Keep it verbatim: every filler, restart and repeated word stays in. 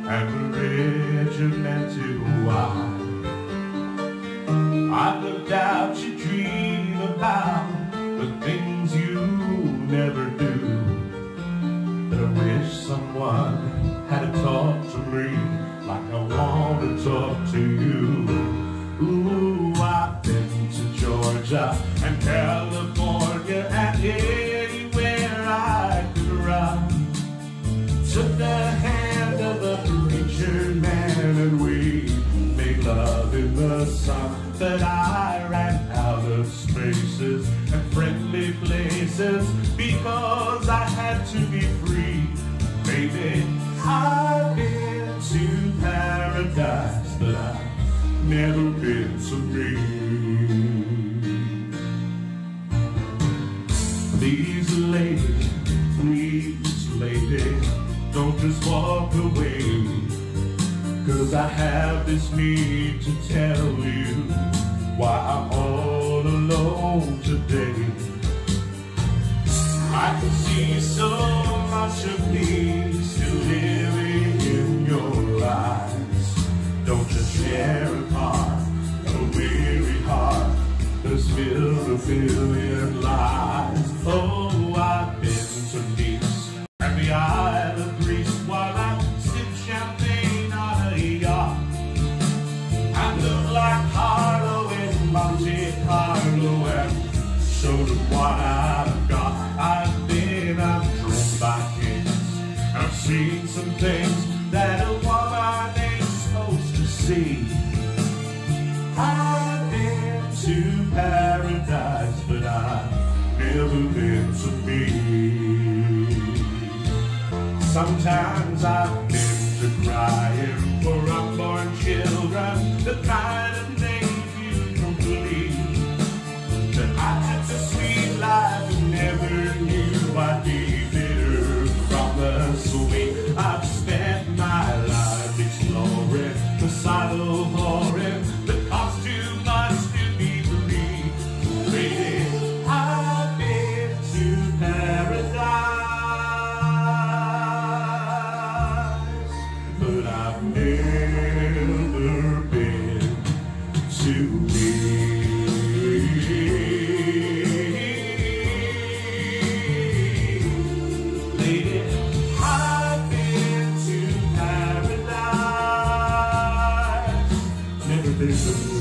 and the regimented wine. I've no doubt you dream about the things you never do, but I wish someone had talked to me like I want to talk to you. Ooh, I've been to Georgia and California and anywhere I could run. Took the hand of a preacher man and we made love in the sun. But I ran out of spaces and friendly places because I had to be free. Baby, I've been to paradise, but I've never been to me. Please, lady, please, lady, don't just walk away, 'cause I have this need to tell you why I'm all alone today. I can see so much of me still living in your eyes. Don't just share a part of a weary heart that's filled with a billion lies. Oh, I've been to Nice and the Isle of Greece while I sip champagne on a yacht. I look like Harlow in Monte Carlo and show them what I've got. I've been, I've drunk by kings, I've seen some things that a woman ain't supposed to see. I've been to paradise, but I've never been to me. Sometimes I've been to crying for unborn children, the kind of things you don't believe. But I had a sweet life and never knew I'd be bitter from the sweet. I've spent my life exploring the side of whoring that costs too much to be believed. Baby, I've been to paradise, but I've never been to me. Lady, I've been to paradise, never been to me.